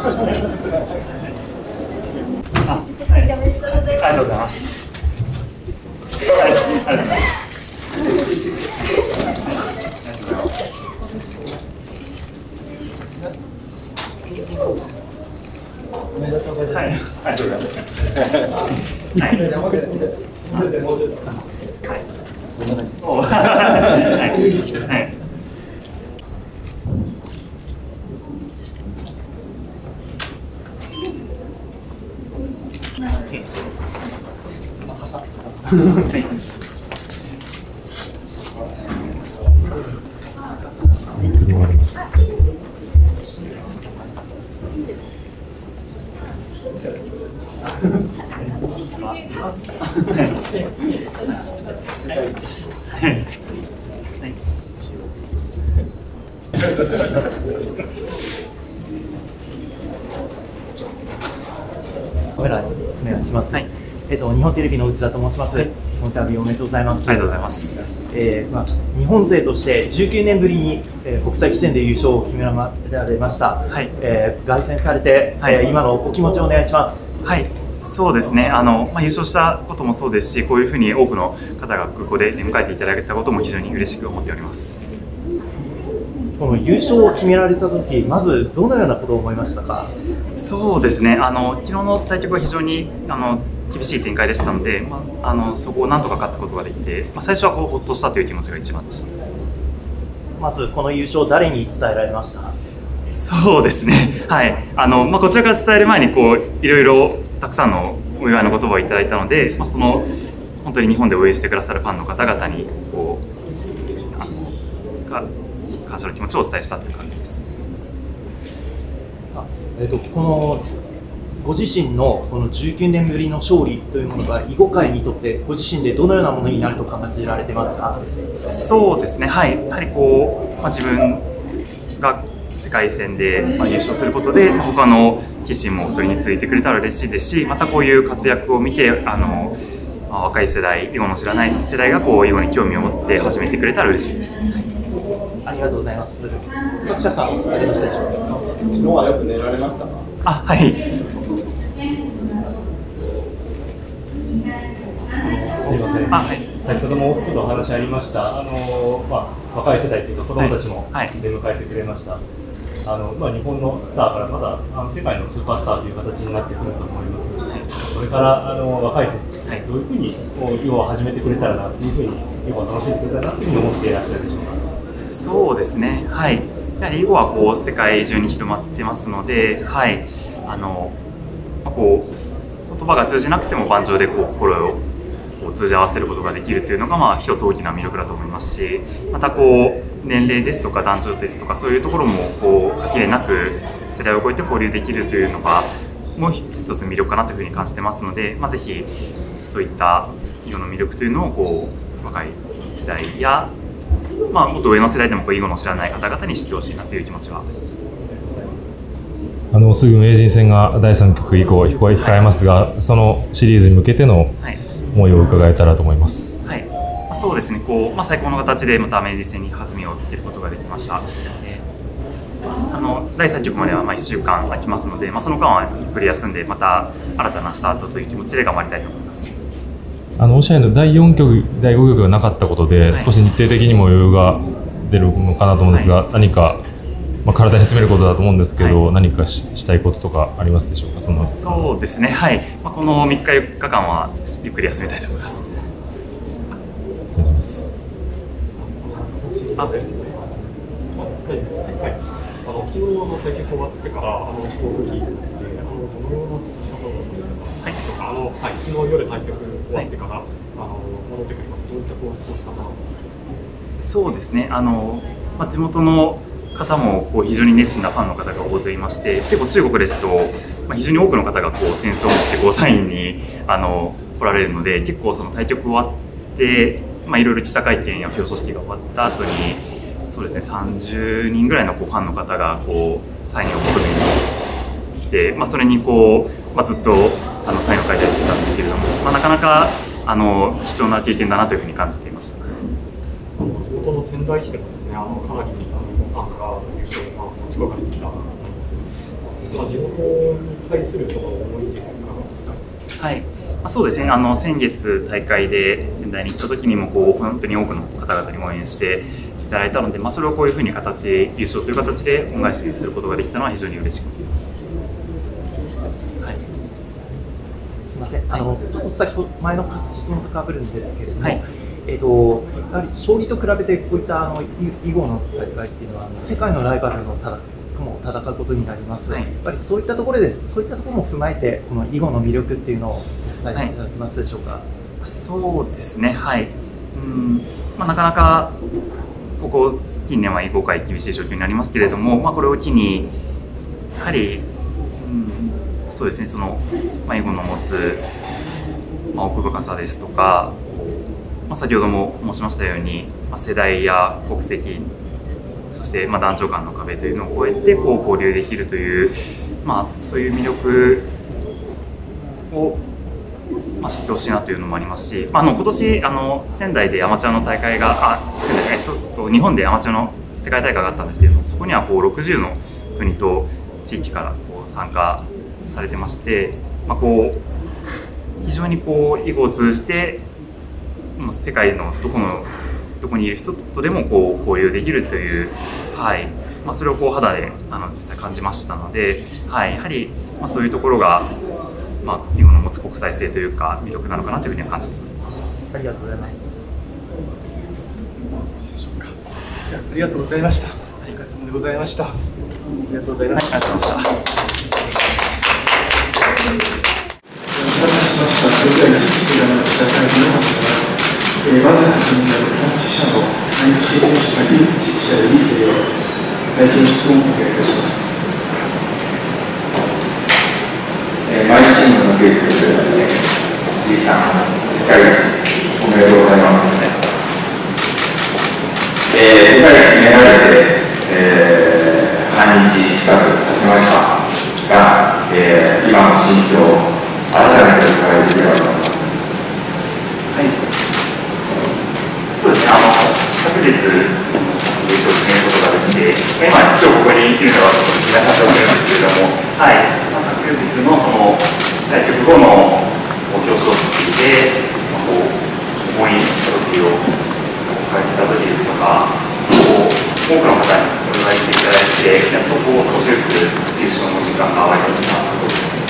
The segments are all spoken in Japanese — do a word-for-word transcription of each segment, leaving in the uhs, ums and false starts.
はい、ありがとうございます。はい、ありがとうございます。 おめでとうございます。 はい、ありがとうございます。はい。はい。おはい。はい。 カメラにお願いします。はい、えっと日本テレビの内田と申します。はい、インタビューおめでとうございます。 ありがとうございます。 えーまあ、日本勢としてじゅうきゅうねんぶりに、えー、国際棋戦で優勝を決められました。はい、えー、凱旋されて、はい、えー、今のお気持ちをお願いします。 はい、そうですね。あのまあ、優勝したこともそうですし、こういうふうに多くの方が空港で出迎えていただけたことも非常に嬉しく思っております。 この優勝を決められた時、まずどのようなことを思いましたか？ そうですね。あの昨日の対局は非常にあの厳しい展開でしたので、まあ、あのそこをなんとか勝つことができて、まあ、最初はこうほっとしたという気持ちが一番でした。 まずこの優勝、誰に伝えられました？ そうですね。はい。あのまあ、こちらから伝える前にこういろいろたくさんのお祝いの言葉をいただいたので、まあ、その本当に日本で応援してくださるファンの方々にこうあのが感謝の気持ちをお伝えしたという感じです。 あ、えっとこのご自身のこのじゅうきゅうねんぶりの勝利というものが囲碁界にとってご自身でどのようなものになると感じられてますか？ そうですね。はい。やはりこう、まあ、自分が世界戦でまあ優勝することで、まあ、他の棋士もそれについてくれたら嬉しいですし、またこういう活躍を見てあの、まあ、若い世代、囲碁の知らない世代がこう囲碁に興味を持って始めてくれたら嬉しいです。 ありがとうございます。各社さんありましたでしょうか？ 昨日はよく寝られましたか？ あ、はい。 すみません。 あ、はい、 先ほどもちょっとお話ありました。あのまあ若い世代というか子供たちも出迎えてくれました。はいはい、あのまあ日本のスターからまだあの世界のスーパースターという形になってくると思います。はい、これからあの若い世代、はい、どういうふうにこう囲碁を始めてくれたらなというふうに囲碁を楽しんでくれたらなというふうに思っていらっしゃるでしょうか。 そうですね。はい。やはり囲碁はこう世界中に広まってますので、はい。あのまあ、こう言葉が通じなくても盤上でこう心をこう通じ合わせることができるというのがまあ一つ大きな魅力だと思いますし、またこう年齢ですとか男女ですとかそういうところもこう垣根なく世代を超えて交流できるというのがもう一つ魅力かなというふうに感じてますので、まあ、ぜひそういった囲碁の魅力というのをこう若い世代や、まあ、もっと上の世代でもこう囲碁の知らない方々に知ってほしいなという気持ちはあります。 あのすぐ名人戦がだいさん局以降控えますが、はい、そのシリーズに向けての思いを伺えたらと思います。 はい、まあ、そうですね。こう、まあ、最高の形でまた名人戦に弾みをつけることができました。えー、あのだいさん局まではまあいっしゅうかん空きますので、まあ、その間はゆっくり休んでまた新たなスタートという気持ちで頑張りたいと思います。 あのおっしゃるのだいよん局、だいご局がなかったことで、はい、少し日程的にも余裕が出るのかなと思うんですが、はい、何かまあ、体に休めることだと思うんですけど、はい、何か し, したいこととかありますでしょうか。そんなそうですね。はい。まあ、このみっかよっかかんはゆっくり休みたいと思います。 ありがとうございます。 あ、ですね。 はい。あの昨日の対決終わってからあの航空機であのどのような仕方をされたでしょうか。あのはい。昨日夜対局終わってから、はい、あの戻ってくるかどういったこう過ごし方なんですか。 そうですね。あのまあ、地元の方もこう非常に熱心なファンの方が大勢いまして、結構中国ですと、まあ、非常に多くの方がこう扇子を持ってこうサインにあの来られるので、結構その対局終わってまあいろいろ記者会見や表彰式が終わった後にそうですねさんじゅうにんぐらいのこうファンの方がこうサインを求めに来て、まあ、それにこう、まあ、ずっとあのサインを書いたりしてたんですけれども、まあ、なかなかあの貴重な経験だなというふうに感じていました。 地元の仙台市でもですね、あのかなりあのファンが優勝が近くに来たんです。 まあ、地元に対するその思いというかですか。 はい、まあ、そうですね、あの先月大会で仙台に行った時にもこう本当に多くの方々に応援していただいたので、まあ、それをこういうふうに形優勝という形で恩返しすることができたのは非常に嬉しく思います。はい、 すみません、あの、はい、ちょっと先ほど前の質問とかぶるんですけれども、はい、えーと、やはり将棋と比べてこういったあの囲碁の大会っていうのは世界のライバルのただとも戦うことになります、はい、やっぱりそういったところでそういったところも踏まえてこの囲碁の魅力っていうのを伝えていただけますでしょうか。はい、 そうですね、はい、うん、まあ、なかなかここ近年は囲碁界厳しい状況になりますけれども、まあ、これを機にやはり、うん、そうですね、その、まあ、囲碁の持つ、まあ、奥深さですとか、まあ、先ほども申しましたように、まあ、世代や国籍、そしてまあ男女間の壁というのを越えてこう交流できるという、まあ、そういう魅力を、まあ、知ってほしいなというのもありますし、まあ、あの今年あの仙台でアマチュアの大会があ仙台、えっと、日本でアマチュアの世界大会があったんですけれども、そこにはこうろくじゅうの国と地域からこう参加されてまして、まあ、こう非常にこう囲碁を通じて世界のどこのどこにいる人とでもこう交流できるという、はい、まあ、それをこう肌であの実際感じましたので、はい、やはりまあそういうところが、まあ、囲碁の持つ国際性というか魅力なのかなというふうには感じています。 ありがとうございます。 ありがとうございました。お疲れ様でございました。ありがとうございました。 はい、ありがとうございました。 お待たせしました。それでは一期一会の記者会見を始めます。えー、まずはじめに監視者の アイシー 選手竹内記者より、えー、代表質問をお願いいたします。 えー、毎チームのケースというのはね、じいさん、世界一おめでとうございます。えー、世界一決められて、えー、半日近く経ちましたが、えー、今の心境を改めて伺えるようになります。 はい、そうですね、あの昨日優勝を決めることができて、今、今日ここにいるのはちょっと不思議な話をするんですけれども、はい、まあ、昨日のその対局後の表彰式で、まあ、こう思い届けを書いていた時ですとか、こう多くの方にお願いしていただいて、やっとこう少しずつ優勝の時間が湧いてきたと思います。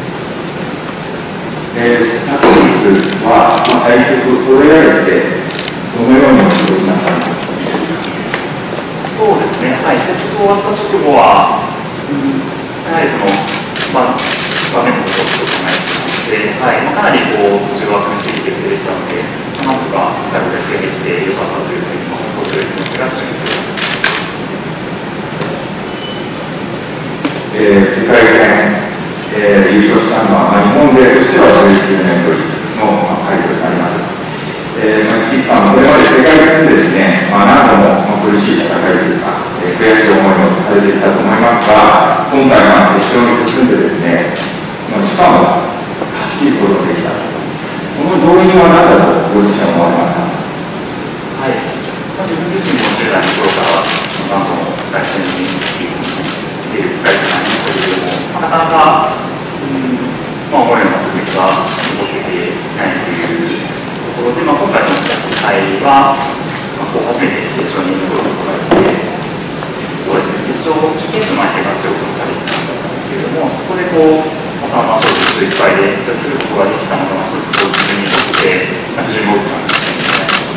えー、昨日は、まあ、対局を終えられて、どのようにお過ごしになったのか。 そうですね、はい、対局終わった直後は、うん、やはりその、まあ、場面のことを考えてまして、はい、まあ、かなりこう途中は苦しい結成でしたので、まあ、なんとか最後でできてよかったというふうに、まあ、ほっとする気持ちが非常に強かったです。 えー、世界戦、えー、優勝したのは、まあ、日本勢としてはじゅうきゅうねんぶりの、まあ、快挙になります。えー、まあ、岸さん、これまで世界戦でですね、まあ、何度も、まあ、苦しい戦いというか、えー、悔しい思いをされてきたと思いますが、今回は決勝に進んでですね、まあ、しかも勝ち切ることができた。この要因は何だとご自身は思われますか。 はい、まあ、自分自身もじゅう代の頃から何度も世界戦に出る機会がありましたけれども、まあ、なかなか、うん、まあ、思うような結果が残せていないというところで、まあ、今回の試合は、まあ、こう初めて決勝に残ることができて、そうですね、決勝、準決勝の相手が中国のカリスさんだったんですけれども、そこでこう、さんばん勝負じゅういっかいで通過することができたのが、一つこう自分にとって、非常に大きな自信になりました。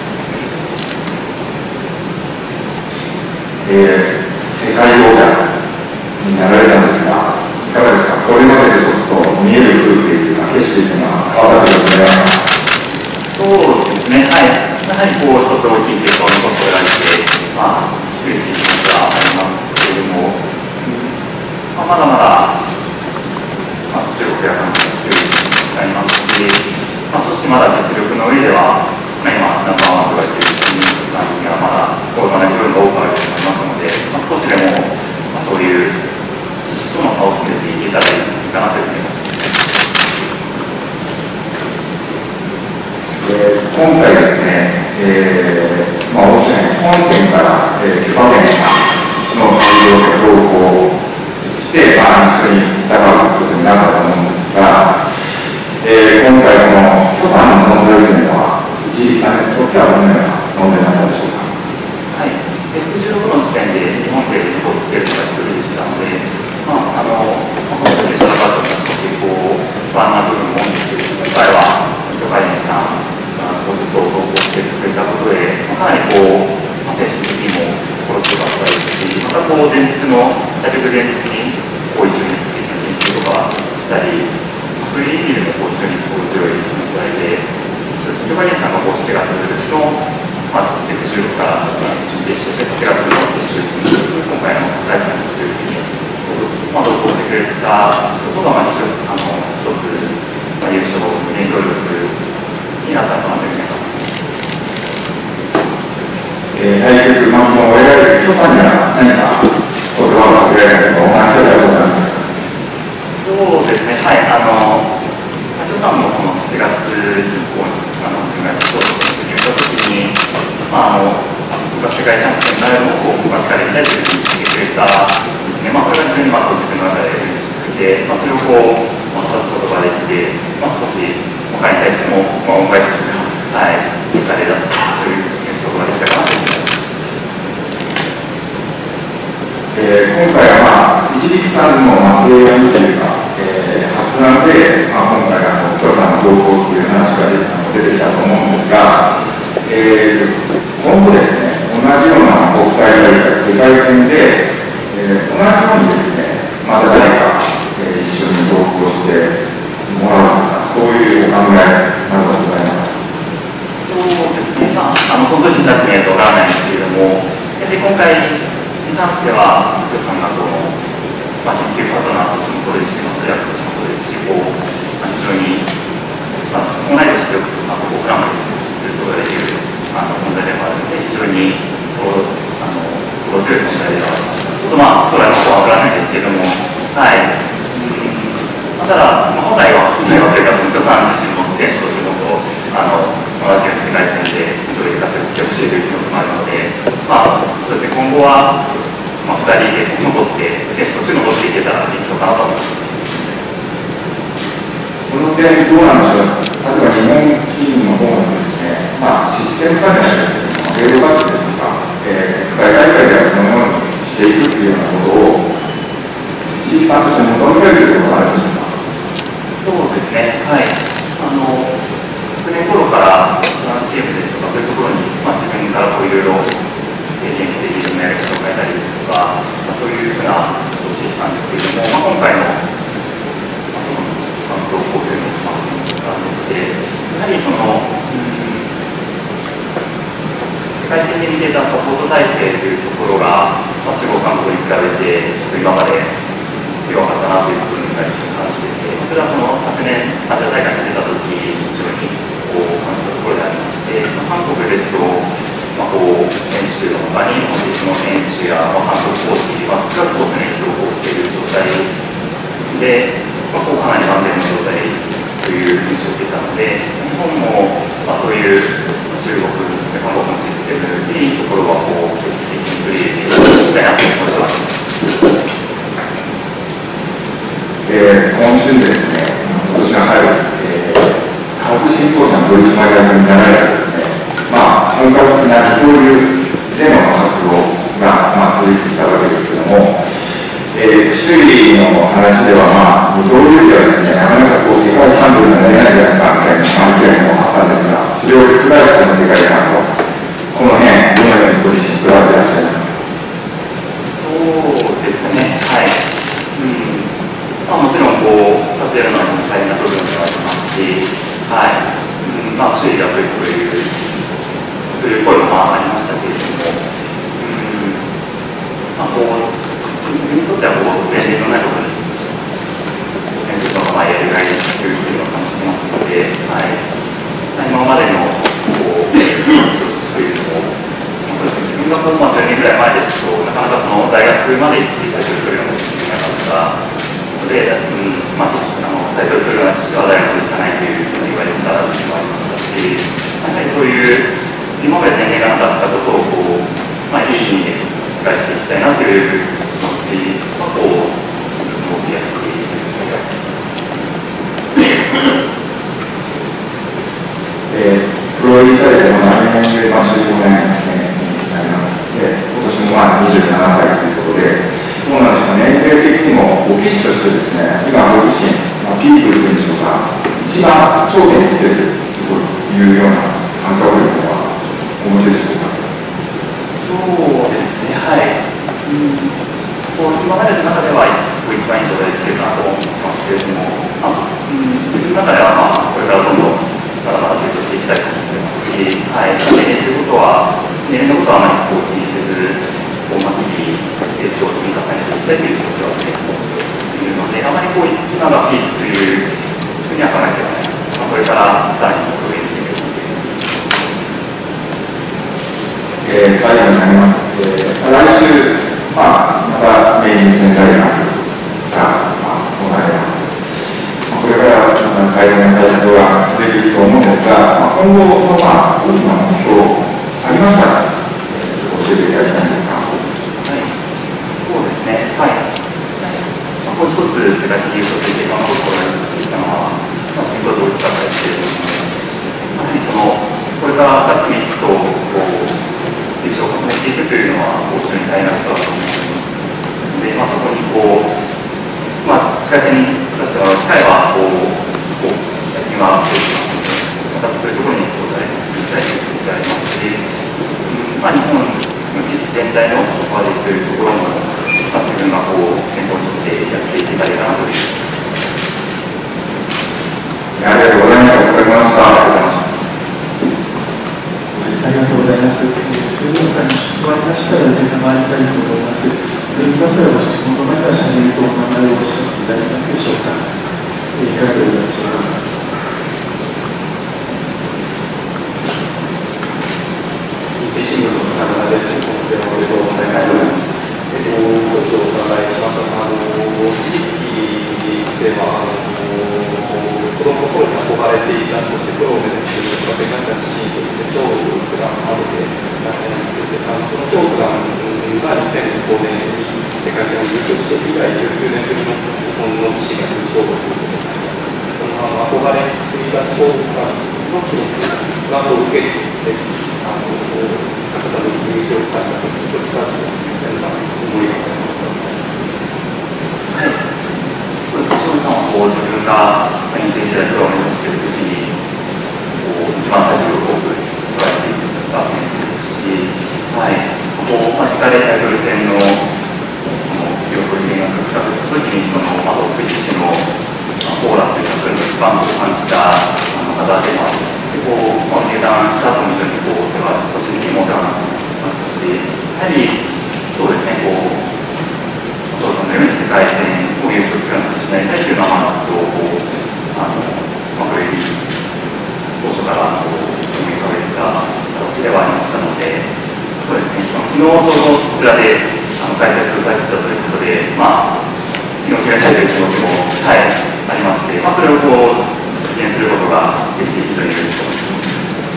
えー、世界王者になられたんですが、いかがですか。これまででちょっと見える風景というか、景色というのは変わったと思いますか。 そうですね、はい、やはりこう一つ大きい結果を残すことができて、まあ、嬉しい気持ちはありますけれども、まあ、まだまだ、まあ、中国や韓国が強い選手がありますし、まあ、そしてまだ実力の上では、まあ、今、ナンバーワンとか言っている新入生さんにはまだ、こうまで部分が多くあると思いますので、まあ、少しでも、まあ、そういう棋士との差を詰めていけたらいいかなというふうに思っています。 えー、今回ですね、えーまあ、大島本戦から、えー、場面の採用で投稿して 、まあ、一緒に戦うことになったと思うんですが、えー、今回この許さんの存在というのは市立さんにとってはどのような存在だったでしょうか。 はい、ベストじゅうろくの時点で日本勢で残っているのが一人でしたので、まあ、あのこの時で戦うと少しこう不安な部分も多いんですけど、今回は許家元さんがこうずっと投稿してくれたことで、まあ、かなりこう、まあ、精神的にも心強かったですし、またこう前日の対局前日にこう一緒についた研究とかしたり、まあ、そういう意味でもこう非常に心強い存在で、そうですね、許家元さんがこうしちがつの、まあ、ベストじゅうろくから準備してはちがつの決勝いちに今回のだいさん局というふうに、まあ、同行してくれたことが、まあ、非常にあの一つ、まあ、優勝の原動力になったのかなというふうに感じます。 えー、対局、まあ、その我々、許さんには何か言葉をかけられるとお話をやることなんですか。 そうですね、はい、あの、許さんもそのしちがつにこうあの自分がちょっと進めたときに、まあ、あの僕が世界チャンピオンになるのを僕はしっかり見たいというふうに言ってくれたんですね、まあ、それが非常にまあ自分の中で嬉しくて、まあ、それをこう、まあ、果たすことができて、まあ、少し他に対しても、まあ、恩返しとか、はい、結果で出す、そういう示すことができたかなと思います。 えー、今回は、まあ、一力さんのまあ提案というか、えー、発案で、まあ、今回あの、許さんの動向という話が出てきたと思うんですが、えー、今後ですね、同じような国際大会、世界戦で、えー、同じようにですね、また誰か、えー、一緒に同行してもらうとか、そういうお考えなどございますか。 そうですね、まあ、あのその時になってみないとわからないんですけれども、やはり今回に関しては、許さんがこの、まあ、研究パートナーとしてもそうですし、まあ、通訳としてもそうですし、こうまあ、非常に、まあ、同い年で、まあ、こうプランを接することができるあの存在でもあるので、非常にこうあの心強い存在ではありました。ちょっとまあ将来のことはわからないですけれども、はい。うんまあ、ただ、まあ、本来は、本来はというか、その許さん自身も選手としてもこうあの同じように世界戦でどういう活躍してほしいという気持ちもあるので、まあ、そうですね、今後は、まあ、ふたりで残って、選手として残っていけたらいいのかなと思います。 この点、どうなんでしょう、例えば日本金の方もですね、まあ、システム化じゃないですけども、ゲームバックですとか、えー、国際大会ではそのようにしていくというようなことを、地域さんとして求められるということがあるでしょうか。 そうですね、はい。あの昨年頃からチームですとか、そういうところに、まあ、自分からこういろいろ経験していろんなやり方を変えたりですとか、まあ、そういうふうなことをしてきたんですけれども、まあ、今回の、まあ、そのその動向というのを、まあ、そのからでして、やはりその、うん、世界戦に向けたサポート体制というところが、まあ、中国、韓国に比べて、ちょっと今まで弱かったなという部分が非常に感じていて、それはその昨年、アジア大会に出たとき、非常にこう感じたところでありまして、まあ、韓国ですと、まあ、こう選手の他に本日の選手や、まあ、韓国コーチが少なく常に競合している状態で、まあ、こうかなり万全な状態という印象を受けたので、日本も、まあ、そういう中国、韓国のシステムでいいところはこう積極的に取り入れていきたいなという気持ちはあります。 えー、今週ですね、今年の春、えー、科学振興者の取締役になられたですね、まあ、本格的な二刀流での活動が、まあ、続いてきたわけですけれども、えー、周囲の話では、まあ、二刀流ではですね、なかなかこう世界チャンピオンになれないんじゃないかみたいな関係もあったんですが、それを覆しての世界観と、この辺、どのようにご自身、捉えていらっしゃいますか。 そうですね、はい。うんまあ、もちろんこうふたつやるのは大変な部分ではありますし、はいうんまあ、周囲がそういうことを言う、そういう声もまあありましたけれども、うんまあ、こう自分にとってはこう前例のないことに挑戦するのがまあやりがいというふうには感じてますので、はい、今までのこう常識というのも、まあ、そうですね、自分がこう、まあ、じゅうねんぐらい前ですと、なかなかその大学まで行ってタイトル取るような自信がなかった。で、うんまあ、あのタイトル取るような父は誰もできないというふうに言われてた時期もありましたし、やはりそういう今まで前例がなかったことをこう、まあ、いい意味で使いしていきたいなという気持ちはこうずでも来年でまあじゅうごねんになりますので、今年もまあにじゅうななさいということで、どうなんですか、年齢的にもオフィスとしてですね、今ご自身、まあ、ピークというんでしょうか、一番頂点に来ているというような感覚力はお持ちでしょうか。 そうですね、はい。うんと今までの中では一番いい状態できているかなと思ってますけれども、まあ、うん自分の中では、まあ、これからどんどんまだまだ成長していきたいと思ってますし、はい、年齢ということは、年齢のことはあまりこう気にせず、こうまあ、日々成長を積み重ねていきたいという気持ちは常に持っているので、あまりこう今がピークというふうには考えてはないです。まあ、これからさらにもっと上にいけるというふうに思っています。 えー、最後になります。えー、来週まあ、また名人戦大学が、まあ、行われます。まあ、これから改善対策が続いていくと思うんですが、まあ、今後の、まあ、大きな目標ありましたら、えー、教えていただきたいんですが。 はい、そうですね、はい。まあ、こう一つ世界的優勝という結果のところにできたのは、まあ、そのことはどういった形ですけれども、やはりその、これからふたつみっつと、こう、優勝を重ねていくというのは、非常に大変なことだと思うので、まあ、そこにこう、まあ、世界戦に出してもらう機会はこうこう最近は出てきますので、またそういうところにこうチャレンジしていきたいという気持ちがありますし、うんまあ、日本の棋士全体の底上げというところも、まあ、自分がこう先頭に立ってやっていけたらいいかなという。 ありがとうございました。お疲れ様でした。 ありがとうございました。 ありがとうございます。それでは質問ありましたら承りたいと思います。それに関すればご質問の前から社名とお名前をおっしゃっていただけますでしょうか。いかがでございましょうか。 日経新聞の北村です。本日おめでとうございます。えっと、少々お伺いします。あの地域ではあの子供の頃に憧れていた、そしてプロを目指しているとか、世界的シーンとして超クランまででいらっしゃいますけど、その超クランがにせんごねんに世界戦を優勝して以来じゅうきゅうねんぶりの日本の棋士が優勝ということです。そのあの憧れていた超さんの記録がを受けて、あの坂田の優勝されたということに関しては、思いがありますか。 はい、そうですね、庄司さんはこう自分が遠征時代プロを目指しているときにこう一番タイトルを多く取られてきた先生ですし、はい、こう間近でタイトル戦の予想権が獲得したときにその、まあ、トップ棋士のオーラというか、それが一番こう感じたあの方でもあります。でこう、まあ、入団した後も非常にこうお世話、個人的にもお世話になってましたし、やはりそうですね、こう庄司さんのように世界戦を優勝するような形になりたいというのは、まあ、ずっとこうあの、まあ、これに当初からこう思い浮かべてた形ではありましたので、そうですね、その昨日ちょうどこちらであの開催されてたということで、まあ、昨日決めたいという気持ちも、はい、ありまして、まあ、それをこう実現することができて非常に嬉しく思います。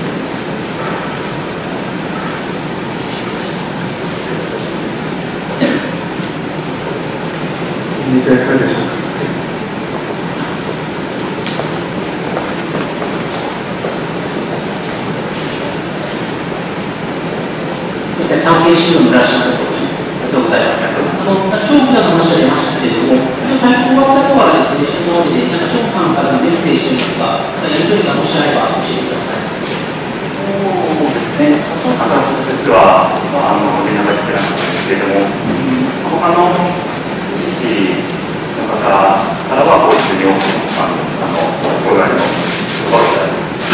いかがでしょうか。 そして産経新聞の村島です。ありがとうございます。あの長期の話が出ましたけれども、対抗終わった後はですね、今まででなんか長官からのメッセージといいますか、やり取りがもしあれば教えてください。 そうですね、長さんから直接は、まあ、あの連絡が来てなかったんですけれども、うん、他の棋士の方からは、こう一緒に多くのあの声があるの言葉をいただきました。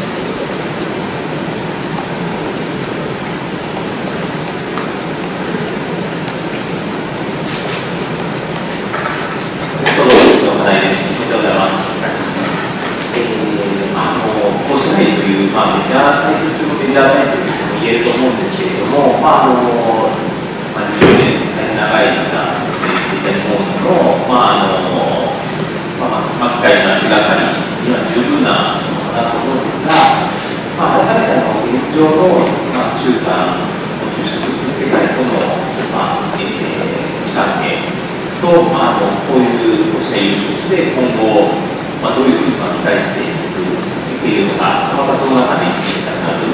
まあ、メジャータイトル中のメジャータイトルとも言えると思うんですけれども、まああのまあ、にじゅうねん大変長い間続いているものの、まああのまあ、巻き返しの足がかりには十分なものだと思うんですが、まあ、改めての現状の、まあ、中間の中小世界との、まあえー、地関係と、まあ、あのこういうこうした優勝して今後、まあ、どういうふうに巻き返していくっていうのが、またその中で生きていきたいなという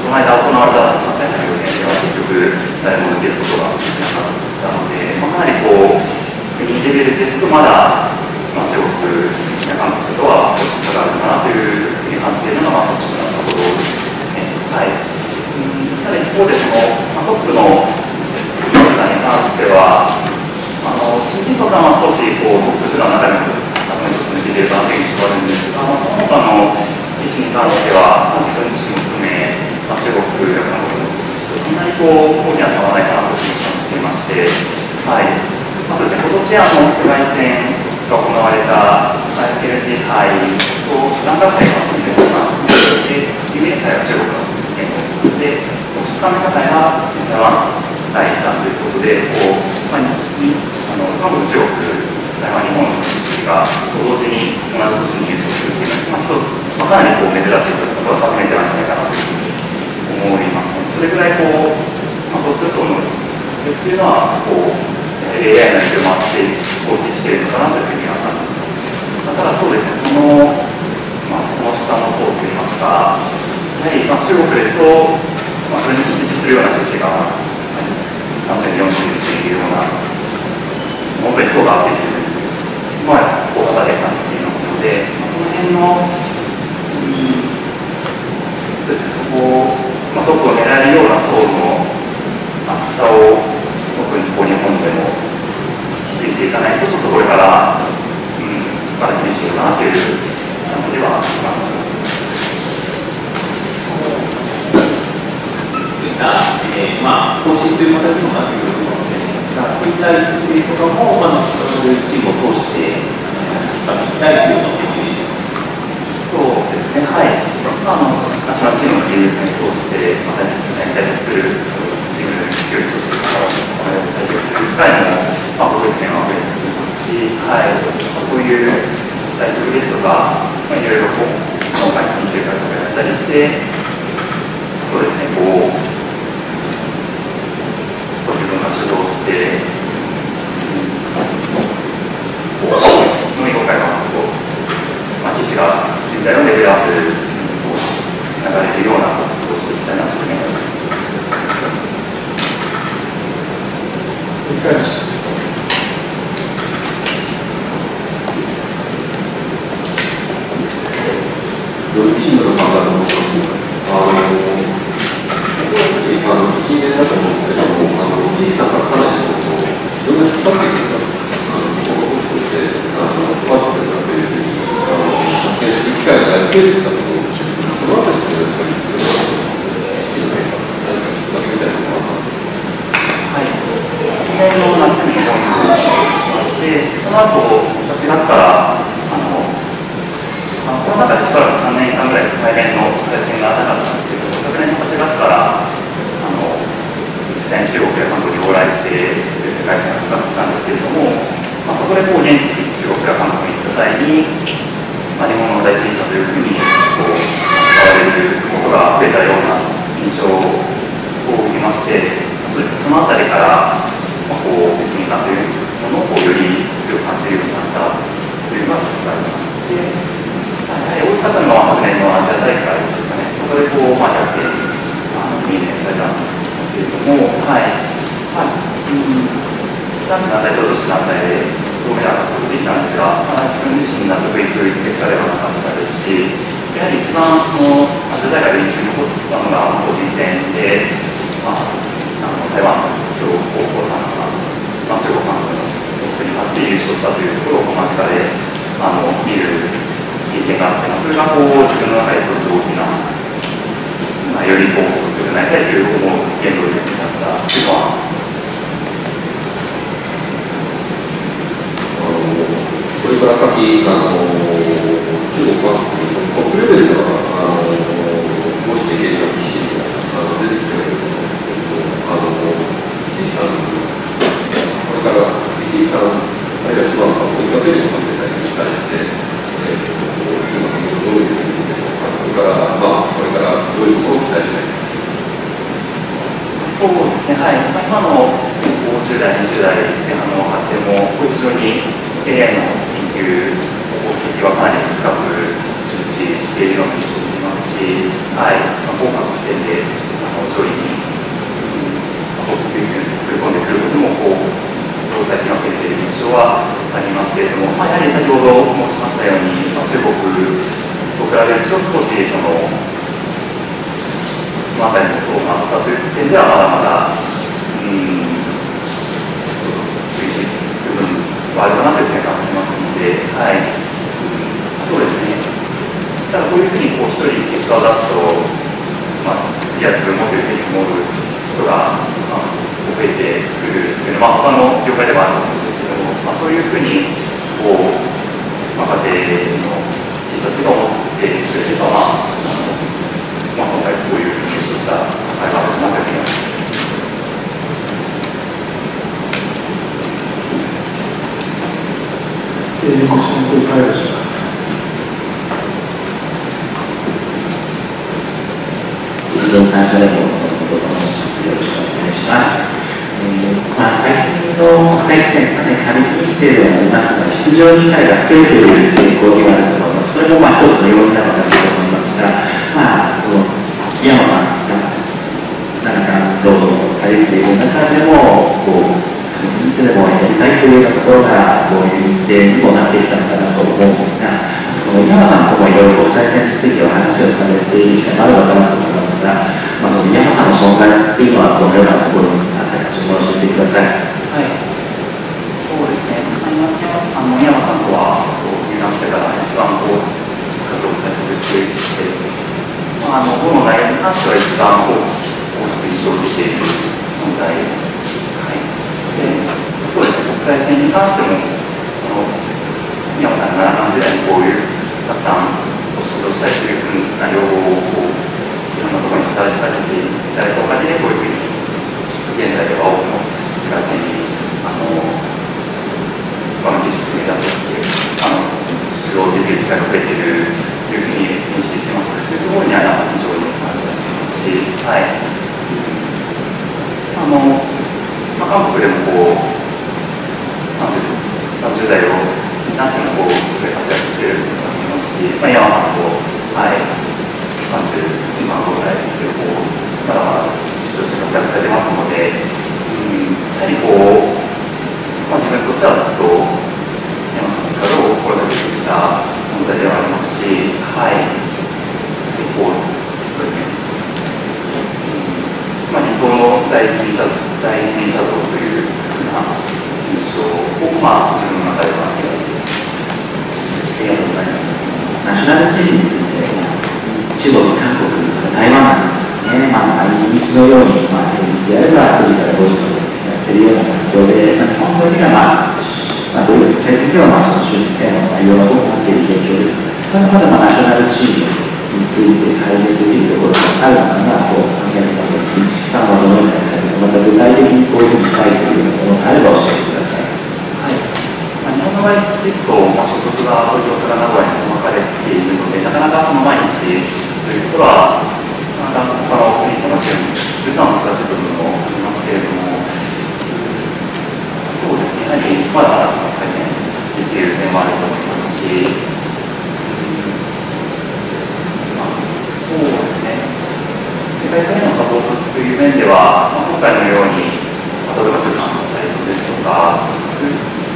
この間行われたさんさいの予選では結局誰も抜けることができなかったので、まあ、かなりこう国レベルですとまだ、まあ、中国や韓国とは少し差があるかなというふうに感じているのが、まあ、率直なところですね。はい、うんただ一方でその、まあ、トップの杉本さんに関してはあの新人層さんは少しこうトップ集団の中でも一つ抜けているかなという印象があるんですが、まあ、その他の棋士に関しては、まあ、自分自身も含め、まあ、中国や韓国の棋士とそんなにこう大きな差はないかなというふうに感じていまして、はいまあ、そうですね、今年あの世界戦が行われた エルジー 杯とランカー杯は新人層さんで、有名杯は中国の言語ですので、ろくじゅうさんめい杯は台湾だいさんということで、こうまあ、にあの韓国、中国、台湾、日本の棋士が同時に同じ年に優勝するというのは、まあ、ちょっと、まあ、かなりこう珍しいというところが初めてなんじゃないかなというふうに思いますね。それぐらいこう、まあ、トップ層の実力というのはこう エーアイ なりでもあってこうしてきているのかなというふうには感じます。まあ、ただそうですね、その、まあ、その下の層といいますか、やはりまあ中国ですと、まあ、それに匹敵するような棋士がさんじゅう、よんじゅうというような本当に層が厚いというのは大方で感じていますので、まあ、その辺の、うん、そうですね、そこを、まあ、トップを狙えるような層の厚さを特にこう日本でも位置づいていかないと、ちょっとこれから、うん、まだ厳しいかなという感じではあります。 そういった、えーまあ、方針という形もなってくると思うので、そういった育成とかも、まあ、チームを通して、引っ張っていきたいというような思いでしょうか。 そうですね、はい。まあ、あの私はチームの ビーエス に通して、また実際に対局する、そういうチームの教育として、対局する機会も、まあ、僕いちねんは増えていますし、はい、まあ、そういう対局ですとか、まあ、いろいろこう、その他に研究会とかやったりして、そうですね、こう、ご自分が主導して、こう、飲みご会話と、まあ、棋士が全体のレベルアップにつながれるような活動をしていきたいなというふうに思います。 振り返りましょう。 西村さんだと思います。あの、ここはやっぱりあのいちねんだと思うんですけども、あの小さなかなりの自分が引っ張っていくんだと、あのこのことで、あの困ってるんだというふうに、あの発言する機会が増えてきたと思うんですけど、このあたりのやっぱり、意識の変化、何かきっかけみたいなのがあったんですか。 はい、昨年の夏に本をしまして、その後はちがつからあのコロナ禍でしばらくさんねんかんぐらい対面の国際戦がなかったんですけど、昨年のはちがつからあの実際に中国や韓国に往来して世界戦が復活したんですけれども、まあ、そこでこう現地に中国や韓国に行った際に、まあ、日本の第一人者というふうにこう使われることが増えたような印象を受けまして、そうですね、そのあたりから、まあ、こう責任感というものをこうより強く感じるようになったというのが一つありまして、やはり大きかったのが昨年のアジア大会ですかね、そこでこう、まあ、キャプテンに任命されたんですけれども、はい、まあ、うん男子団体と女子団体で銅メダル獲得できたんですが、まあ、自分自身に納得いく結果ではなかったですし、やはり一番そのアジア大会で印象に残ったのが個人戦で、まあ、あの台湾の強豪高校さんが、まあ、中国、韓国のトップに勝って優勝したというところを間近であの見る経験があって、それがこう自分の中で一つ大きな、まあ、よりこう強くなりたいという思う原動力になったというのはあります。 これから先、あの中国はトップレベルのあのもしできるような棋士が出てきてると思うんですけど、あの一井さん、これから一井さん、あるいは島田さんを追いかけるような世界に対して、えー、今どういうふうにでしょうか、これから、まあ、これからどういうことを期待したいですか。 そうですね、はい、まあ、今のじゅう代、にじゅう代前半の発展も、非常に エーアイ の研究功績はかなり深く熟知しているような印象がありますし、はい、まあ、合格視点でかりますけれども、まあ、やはり先ほど申しましたように、まあ、中国と比べると少しそのそのあたりの層の厚さという点ではまだまだうんちょっと厳しい部分はあるかなというふうに感じてますので、はい、そうですね。ただこういうふうにこう一人結果を出すと、まあ、次は自分もというふうに思う人が、まあ、増えてくるというのは、まあ、他の業界ではあると思うんですけども、まあ、そういうふうにこう、まあ、家庭の人たちが思ってくれれば、まあまあ、今回こういう優勝した会話だなというふうに思います。 えー、ご質問いかがでしょうか。 不動産社でもお願いします。よろしくお願いします。えーまあ、最近の国際規制かなり過密日程ではありますが、出場機会が増えている傾向にはあると思います。これもまあ一つの要因なのかなと思いますが、まあ、その宮野さんがなかなか労働を足りている中でも、こう過密日程でもやりたいというようなところが、こういう日程にもなってきたのかなと思うんですが、その宮野さんともいろいろ国際線についてお話をされている機会もあるのかなと思いますが、まあ、その宮野さんの存在というのはどのようなところにあったかちょっと教えてください。 はい、そうですね。あの宮野さんとはこう入団してから一番こう数を開拓していして、まあ、あの本の内容に関しては一番こう大きく印象を受けている存在です。はい、でそうですね。国際線に関してもその宮野さんが何時代にこういうたくさんご指導したいというふうな要望をこういろんなところに働きかけていただいたおかげでこういうふうに現在では多くの世界線にあの技術を目指せてあの指導できる機会が増えているというふうに認識していますので、そういうところには非常に話がしていますし、はい、あのまあ、韓国でもこうさんじゅう代をなってもこう活躍している方もいますし、まあ、山さんと、はい、さんじゅう今ごさいですけど、こうまだまだ指導して活躍されてますので、うん、やはりこう、まあ、自分としてはずっと山さんの姿を心がけてきた存在ではありますし、はい、結構そうですね、うん、まあ、理想の第一人者第一人者像というふうな印象を、まあ、自分の中では描いています。 ありがとうございます。ナショナルチームについて、中国、韓国、台湾なんですね、まあ、毎日のように、まあ、平日であればくじからごじまでやってるような環境で、まあ、日本のには、まあ、まあ、どういう最近では、まあ、その周辺の内容が多くなっている状況です。ただ、まだまあナショナルチームについて改善できるところがあるのかなと考えるために、岸さんはどのようになりたいか、また具体的にこういうふうにしたいというものがあれば教えてください。 日本の場合ですと、まあ、所属が東京、大阪、名古屋に分かれているので、なかなかその毎日というところは、なかなか他の国と同じようにするのは難しい部分もありますけれども、そうですね、やはりまだまだその改善できる点もあると思いますし、まあ、そうですね、世界線へのサポートという面では、まあ、今回のように、まあ、例えば、プーさんのタイプですとか、そういう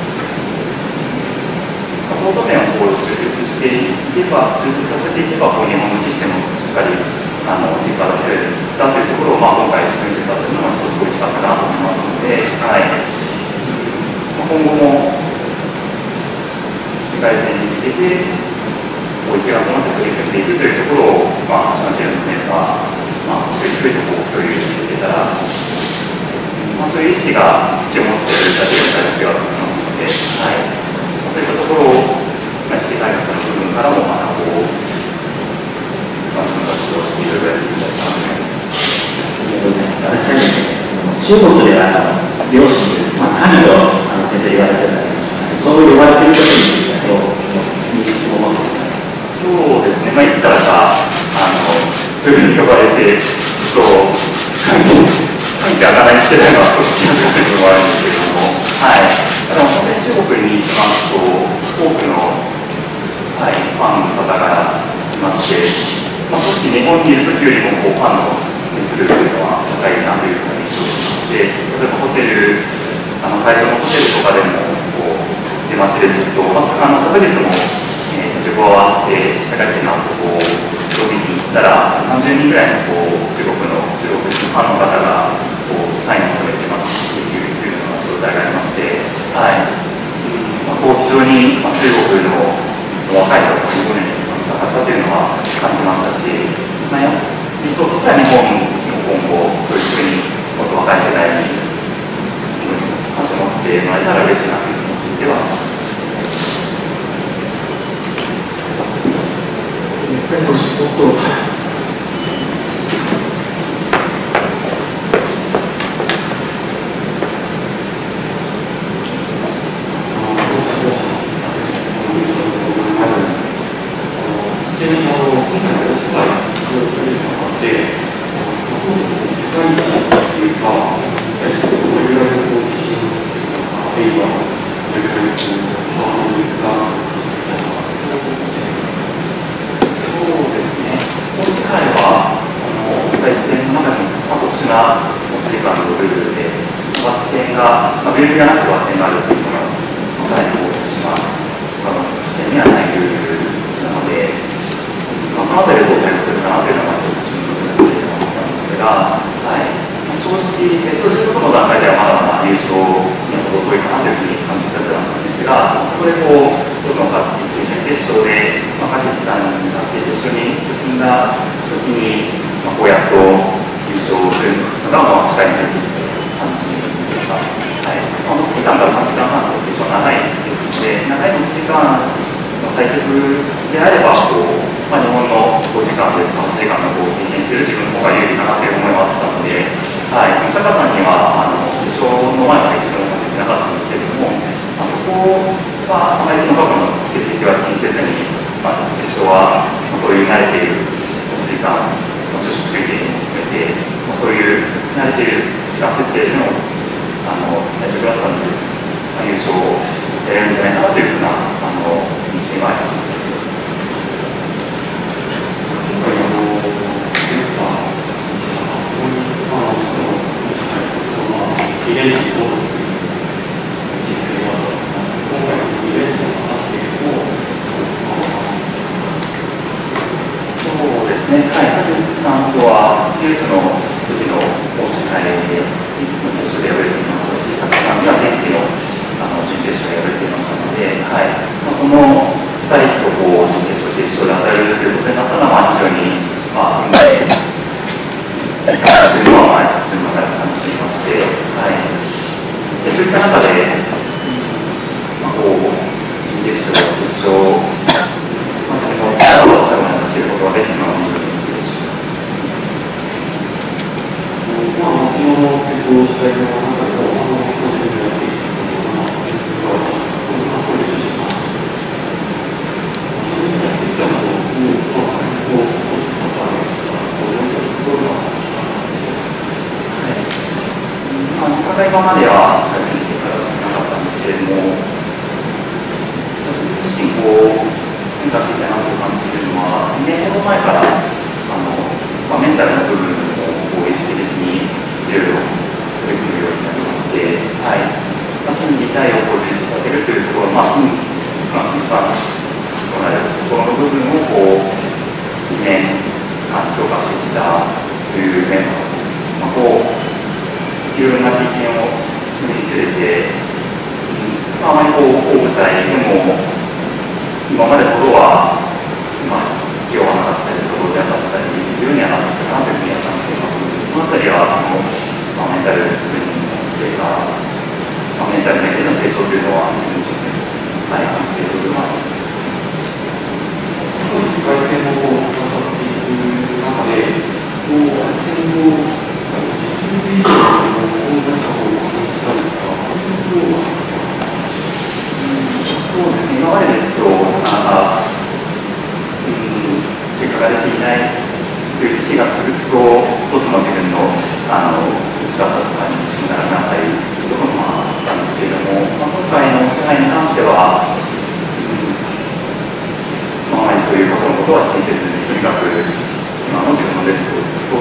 サポート面をこう充実していけば、充実させていけば、こう日本の機種でもしっかりあの結果出せるだというところを、まあ、今回示せたというのが一つ大きかったかなと思いますので、はい、今後も世界線に向けてこう一丸となって取り組んでいくというところを、まあ、ナショナルチームのメンバー、まあ、一人一人とこう共有していけたら、まあ、そういう意識が必要を持っているだけで違うと思いますので、はい、そういったところを、まあ、意識改革の部分からもまたこう、まあ、自分たちをしていろいろやっていきたいかなと思います。 ありがとうございます。私はですね、中国では両親、まあ、神とあの先生言われてたりしますけど、そう言われていることについてはどう認識を持ってますか？ そうですね、まあ、いつからかあのそういうふうに呼ばれて、ちょっと神ってあだ名につけたいのは少し気恥ずかしい部分もあるんですけれども、はい、でも本当に中国に行きますと、多くの、はい、ファンの方がいまして、まあ、少し日本にいるときよりもこうファンの熱量というのは高いなというふうな印象を受けまして、例えばホテル、あの会場のホテルとかでもこうで待ちですと、まあ、あの昨日も、えー、対局終わって記者会見の後こうロビーに行ったらさんじゅうにんぐらいのこう中国の中国人ファンの方がこうサインを求めて待っているというような状態がありまして、はいまあ、こう非常に、まあ、中国のその若い層の日本熱の高さというのは感じましたし、まあ、理想としては日本も今後そういうふうにもっと若い世代に関心を持ってもらえたら嬉しいなという気持ちではあります。 一回の仕事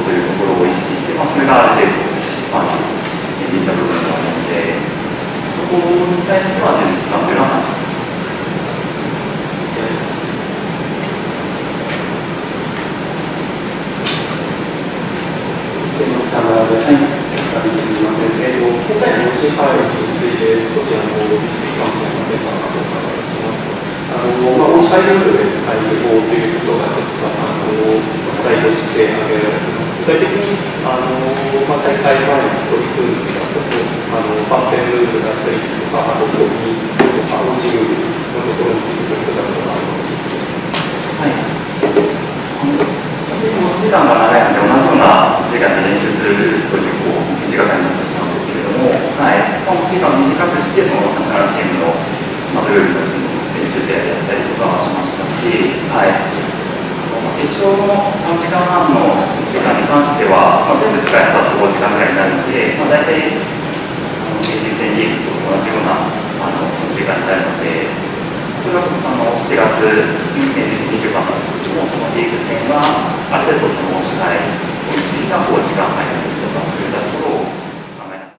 ここに対しては充実感というのは感じています。 あの、はい、すみません。えっと、今回の支配について少しあのお聞きかもしれませんが、お伺いします。あの、まあ、支配ルールで対応ということが一つか、あの、課題として挙げられています。具体的に、あの、まあ、大会前に取り組んでいたこと、あの、バッテンルールだったりとか、あと、コミとか、オジルのところについて取り組んだことがあるかもしれないです。 はい。持ち時間が長いので、同じような持ち時間で練習するというこういちにちがかりになってしまうんですけれども、はいまあ、持ち時間を短くして、そのナショナルチームの、まあ、土曜日の日の練習試合やったりとかはしましたし、はいまあ、決勝のさんじかんはんの持ち時間に関しては、まあ、全部使い果たすとごじかんぐらいになるので、まあ、大体、明治戦リーグと同じようなあの持ち時間になるので。それはあのしがつ、明治戦にきゅうかんなんですけども、そのリーグ戦はある程度その試合